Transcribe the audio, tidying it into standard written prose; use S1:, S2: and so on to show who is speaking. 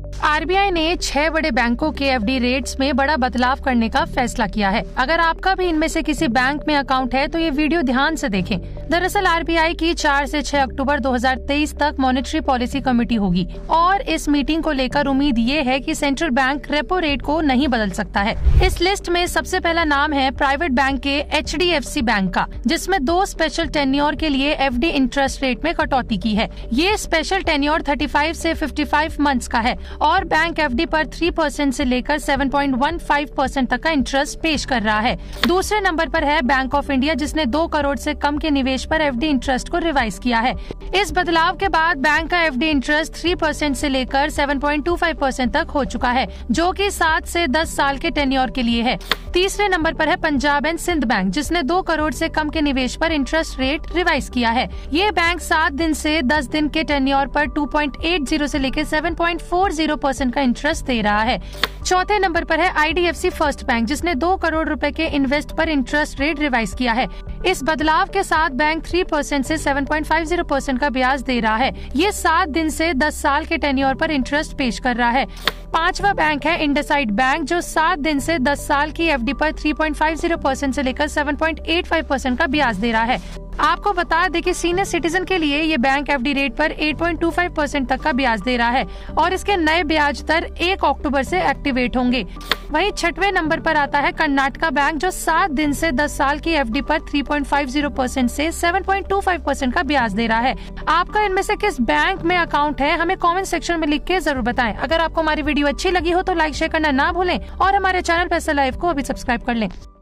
S1: RBI ने 6 बड़े बैंकों के एफडी रेट्स में बड़ा बदलाव करने का फैसला किया है। अगर आपका भी इनमें से किसी बैंक में अकाउंट है तो ये वीडियो ध्यान से देखें। दरअसल आरबीआई की 4 से 6 अक्टूबर 2023 तक मॉनेटरी पॉलिसी कमेटी होगी और इस मीटिंग को लेकर उम्मीद ये है कि सेंट्रल बैंक रेपो रेट को नहीं बदल सकता है। इस लिस्ट में सबसे पहला नाम है प्राइवेट बैंक के एचडीएफसी बैंक का, जिसमें 2 स्पेशल टेन्योर के लिए एफडी इंटरेस्ट रेट में कटौती की है। ये स्पेशल टेन्योर 35 से 55 मंथ्स का है और बैंक एफडी पर 3% से लेकर 7.15% तक का इंटरेस्ट पेश कर रहा है। दूसरे नंबर पर है बैंक ऑफ इंडिया, जिसने 2 करोड़ से कम के निवेश पर एफडी इंटरेस्ट को रिवाइज किया है। इस बदलाव के बाद बैंक का एफडी इंटरेस्ट 3% से लेकर 7.25% तक हो चुका है, जो कि 7 से 10 साल के टेन्योर के लिए है। तीसरे नंबर पर है पंजाब एंड सिंध बैंक, जिसने 2 करोड़ से कम के निवेश पर इंटरेस्ट रेट रिवाइज किया है। ये बैंक 7 दिन से 10 दिन के टेन्योर पर 2.80 से लेकर 7.40% का इंटरेस्ट दे रहा है। चौथे नंबर पर है आईडीएफसी फर्स्ट बैंक, जिसने 2 करोड़ रुपए के इन्वेस्ट पर इंटरेस्ट रेट रिवाइज किया है। इस बदलाव के साथ बैंक 3% से 7.50% का ब्याज दे रहा है। ये 7 दिन से 10 साल के टेन्योर पर इंटरेस्ट पेश कर रहा है। पांचवा बैंक है इंडसइंड बैंक, जो 7 दिन से 10 साल की एफडी पर 3.50% से लेकर 7.85% का ब्याज दे रहा है। आपको बता दें कि सीनियर सिटीजन के लिए ये बैंक एफडी रेट पर 8.25% तक का ब्याज दे रहा है और इसके नए ब्याज दर 1 अक्टूबर से एक्टिवेट होंगे। वहीं 6वें नंबर पर आता है कर्नाटका बैंक, जो 7 दिन से 10 साल की एफडी पर 3.50% से 7.25% का ब्याज दे रहा है। आपका इनमें से किस बैंक में अकाउंट है, हमें कमेंट सेक्शन में लिख के जरूर बताएं। अगर आपको हमारी वीडियो अच्छी लगी हो तो लाइक शेयर करना ना भूलें और हमारे चैनल पैसा लाइव को अभी सब्सक्राइब कर लें।